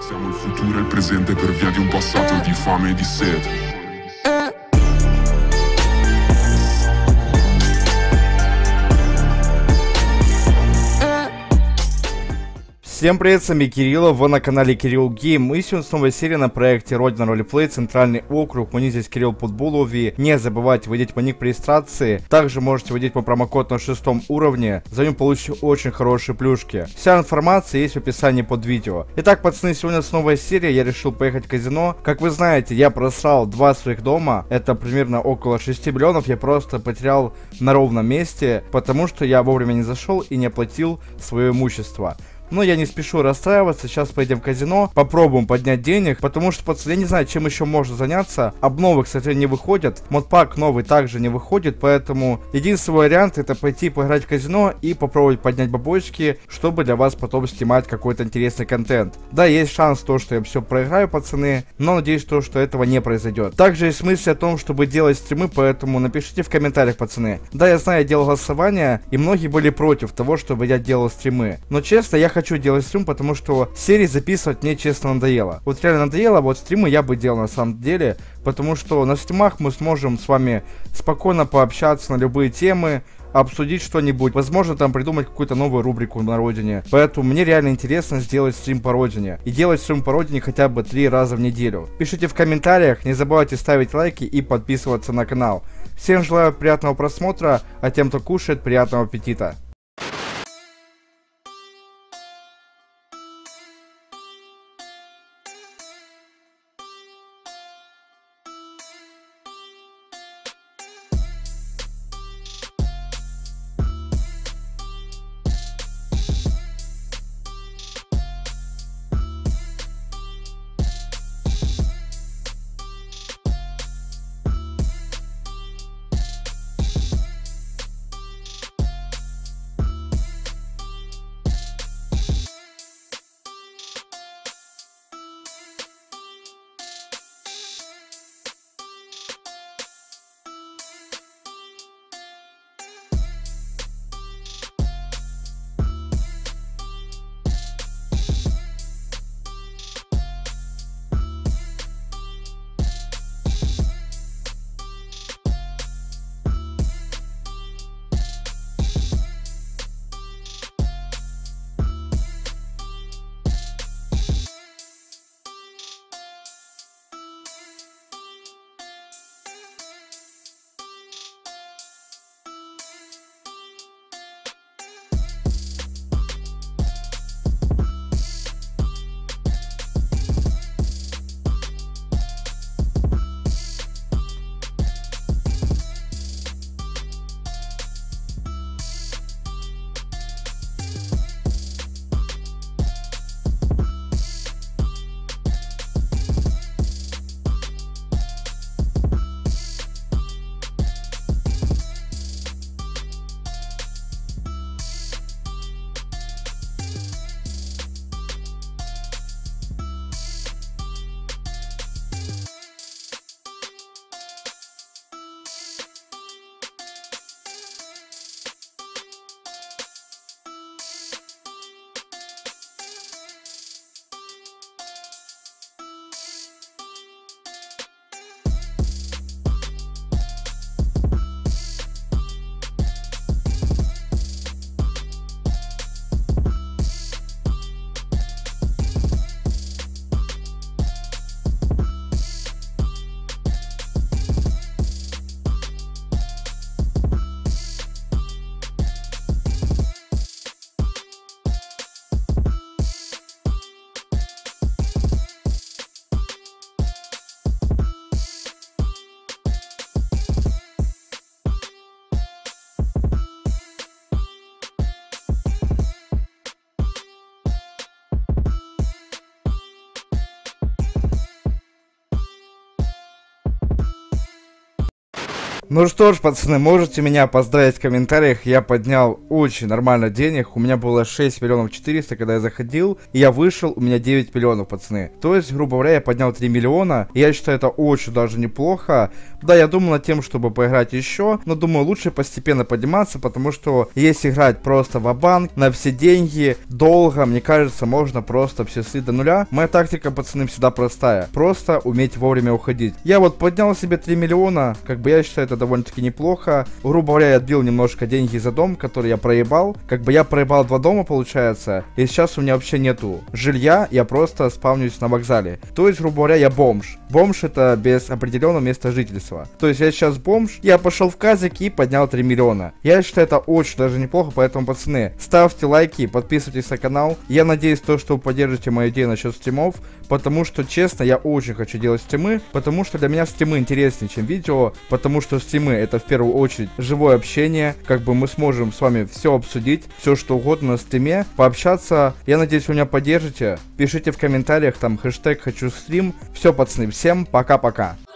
Siamo il futuro e il presente per via di un passato di fame e di sete. Всем привет, с вами Кирилл, вы на канале Кирилл Гейм. И сегодня снова серия на проекте Родина Ролеплей, Центральный округ. У них здесь Кирилл Подбулови. Не забывайте вводить по ник по регистрации. Также можете вводить по промокод на 6 уровне. За ним получите очень хорошие плюшки. Вся информация есть в описании под видео. Итак, пацаны, сегодня снова серия. Я решил поехать в казино. Как вы знаете, я просрал 2 своих дома. Это примерно около 6 миллионов. Я просто потерял на ровном месте, потому что я вовремя не зашел и не оплатил свое имущество. Но я не спешу расстраиваться, сейчас поедем в казино, попробуем поднять денег, потому что, пацаны, я не знаю, чем еще можно заняться. Обновы, кстати, не выходят, модпак новый также не выходит, поэтому единственный вариант это пойти поиграть в казино и попробовать поднять бабочки, чтобы для вас потом снимать какой-то интересный контент. Да, есть шанс то, что я все проиграю, пацаны, но надеюсь то, что этого не произойдет. Также есть мысли о том, чтобы делать стримы, поэтому напишите в комментариях, пацаны. Да, я знаю, я делал голосование, и многие были против того, чтобы я делал стримы, но честно, я хочу делать стрим, потому что серии записывать мне честно надоело. Вот реально надоело, вот стримы я бы делал на самом деле, потому что на стримах мы сможем с вами спокойно пообщаться на любые темы, обсудить что-нибудь, возможно там придумать какую-то новую рубрику на родине. Поэтому мне реально интересно сделать стрим по родине. И делать стрим по родине хотя бы 3 раза в неделю. Пишите в комментариях, не забывайте ставить лайки и подписываться на канал. Всем желаю приятного просмотра, а тем, кто кушает, приятного аппетита. Ну что ж, пацаны, можете меня поздравить в комментариях, я поднял очень нормально денег, у меня было 6 миллионов 400, когда я заходил, и я вышел, у меня 9 миллионов, пацаны. То есть, грубо говоря, я поднял 3 миллиона, и я считаю это очень даже неплохо. Да, я думал над тем, чтобы поиграть еще, но думаю, лучше постепенно подниматься, потому что если играть просто ва-банк, на все деньги, долго, мне кажется, можно просто все слить до нуля. Моя тактика, пацаны, всегда простая, просто уметь вовремя уходить. Я вот поднял себе 3 миллиона, как бы я считаю это довольно-таки неплохо. Грубо говоря, я отбил немножко деньги за дом, который я проебал. Как бы я проебал 2 дома, получается. И сейчас у меня вообще нету жилья, я просто спавнюсь на вокзале. То есть, грубо говоря, я бомж. Бомж это без определенного места жительства. То есть я сейчас бомж, я пошел в казик и поднял 3 миллиона. Я считаю это очень даже неплохо, поэтому, пацаны, ставьте лайки, подписывайтесь на канал. Я надеюсь, что вы поддержите мою идею насчет стримов, потому что, честно, я очень хочу делать стримы, потому что для меня стримы интереснее, чем видео, потому что стримы это в первую очередь живое общение, как бы мы сможем с вами все обсудить, все что угодно на стриме, пообщаться. Я надеюсь, вы меня поддержите, пишите в комментариях там хэштег хочу стрим. Все, пацаны, всем пока-пока.